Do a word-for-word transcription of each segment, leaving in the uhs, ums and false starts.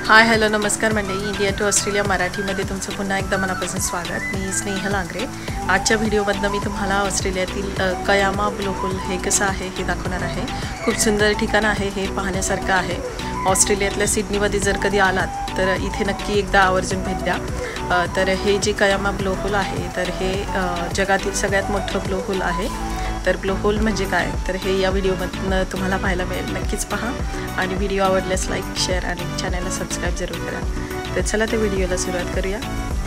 Hi hello नमस्कार मंडळी, India to Australia मराठीमध्ये तुमचं पुन्हा एकदा मनापासून स्वागत। मी स्नेहल आंग्रे। आजच्या व्हिडिओमधनं मी तुम्हाला ऑस्ट्रेलियातील कयामा ब्लू होल हे कसं आहे हे दाखवणार आहे। खूप सुंदर ठिकाण आहे, हे पाहण्यासारखं आहे। ऑस्ट्रेलियातल्या सिडनीमध्ये जर कधी आलात तर इथे नक्की एकदा आवर्जून भेट द्या। तर हे जे कयामा ब्लू होल आहे तर हे जगातील सगळ्यात मोठं ब्लू होल आहे। तर ब्लू होल म्हणजे काय तर हे या व्हिडिओमधनं तुम्हाला पाहायला मिळेल। नक्कीच पहा आणि व्हिडिओ आवडल्यास लाईक शेअर आणि चॅनलला सबस्क्राईब जरूर करा। तर चला ते व्हिडिओला सुरुवात करूया।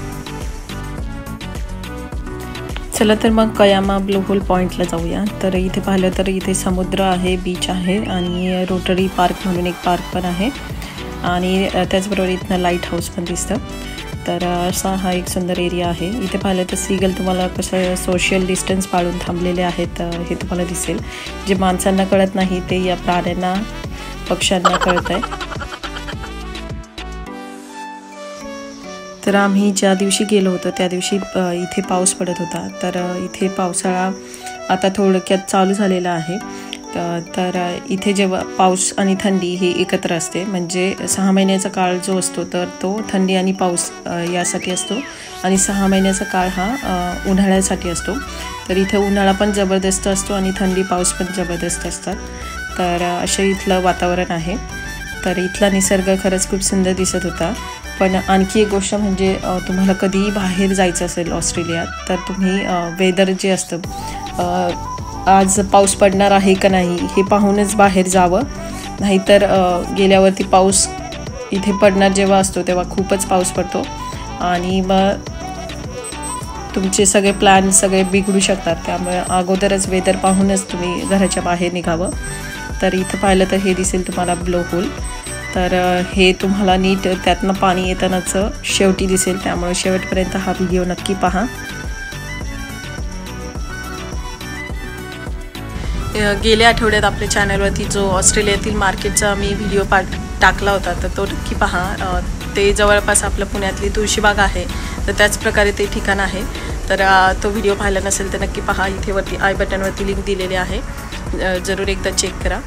चला तर मग कयामा ब्लू होल पॉइंटला जाऊया। तर इथे पाहिलं तर इथे समुद्र आहे, बीच आहे आणि रोटरी पार्क म्हणून एक पार्क पण आहे आणि त्याचबरोबर इथनं लाईट हाऊस पण दिसतं। तर असा हा एक सुंदर एरिया आहे। इथे पाहिलं तर सीगल तुम्हाला कसं सोशल डिस्टन्स पाळून थांबलेले आहेत हे तुम्हाला दिसेल। जे माणसांना कळत नाही ते या प्राण्यांना पक्ष्यांना कळत आहे। तर आम्ही ज्या दिवशी गेलो होतो त्या दिवशी इथे पाऊस पडत होता। तर इथे पावसाळा आता थोडक्यात चालू झालेला आहे। तर इथे जेव्हा पाऊस आणि थंडी हे एकत्र असते म्हणजे सहा महिन्याचा काळ जो असतो तर तो थंडी आणि पाऊस यासाठी असतो आणि सहा महिन्याचा काळ हा उन्हाळ्यासाठी असतो। तर इथे उन्हाळा पण जबरदस्त असतो आणि थंडी पाऊस पण जबरदस्त असतात। तर असे इथलं वातावरण आहे। तर इथला निसर्ग खरंच खूप सुंदर दिसत होता। पण आणखी एक गोष्ट म्हणजे तुम्हाला कधीही बाहेर जायचं असेल ऑस्ट्रेलियात तर तुम्ही वेदर जे असतं आज पाऊस पडणार आहे का नाही हे पाहूनच बाहेर जावं। नाहीतर गेल्यावरती पाऊस इथे पडणार जेव्हा असतो तेव्हा खूपच पाऊस पडतो आणि मग तुमचे सगळे प्लॅन सगळे बिघडू शकतात। त्यामुळे अगोदरच वेदर पाहूनच तुम्ही घराच्या बाहेर निघावं। तर इथं पाहिलं तर हे दिसेल तुम्हाला ब्लू होल। तर हे तुम्हाला नीट त्यातनं पाणी येतानाच शेवटी दिसेल, त्यामुळे शेवटपर्यंत हा व्हिडिओ नक्की पहा। गेल्या आठवड्यात आपल्या चॅनलवरती जो ऑस्ट्रेलियातील मार्केटचा मी व्हिडिओ पा टाकला होता तर तो नक्की पहा। ते जवळपास आपलं पुण्यातली तुळशीबाग आहे तर त्याच प्रकारे ते ठिकाण आहे। तर तो व्हिडिओ पाहिला नसेल तर नक्की पहा। इथे वरती आय बटनवरती लिंक दिलेली आहे, जरूर एकदा चेक करा।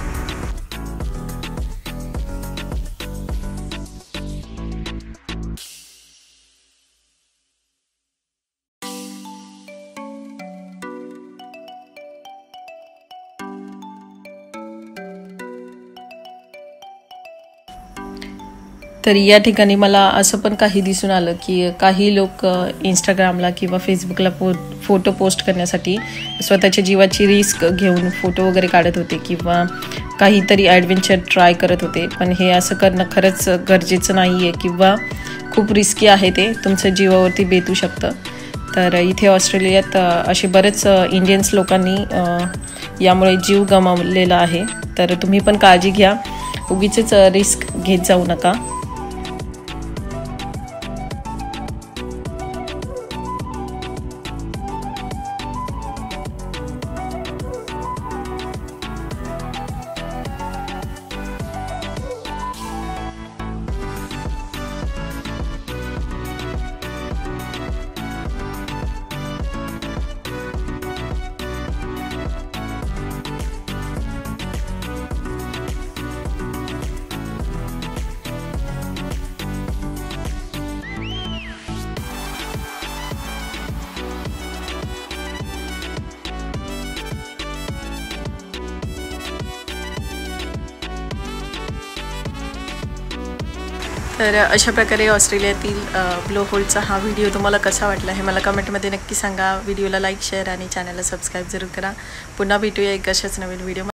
तर या ठिकाणी मला असं पण काही दिसून आलं की काही लोक इंस्टाग्रामला किंवा फेसबुकला पो फोटो पोस्ट करण्यासाठी स्वतःच्या जीवाची रिस्क घेऊन फोटो वगैरे काढत होते किंवा काहीतरी ॲडव्हेंचर ट्राय करत होते। पण हे असं करणं खरंच गरजेचं नाही आहे किंवा खूप रिस्की आहे, ते तुमच्या जीवावरती बेतू शकतं। तर इथे ऑस्ट्रेलियात असे बरेच इंडियन्स लोकांनी यामुळे जीव गमावलेला आहे। तर तुम्ही पण काळजी घ्या, उगीचच रिस्क घेत जाऊ नका। तर अशा प्रकारे ऑस्ट्रेलियातील ब्लू होलचा हा व्हिडिओ तुम्हाला कसा वाटला हे मला कमेंटमध्ये नक्की सांगा। व्हिडिओला लाईक शेअर आणि चॅनलला सबस्क्राईब जरूर करा। पुन्हा भेटूया एक अशाच नवीन व्हिडिओ।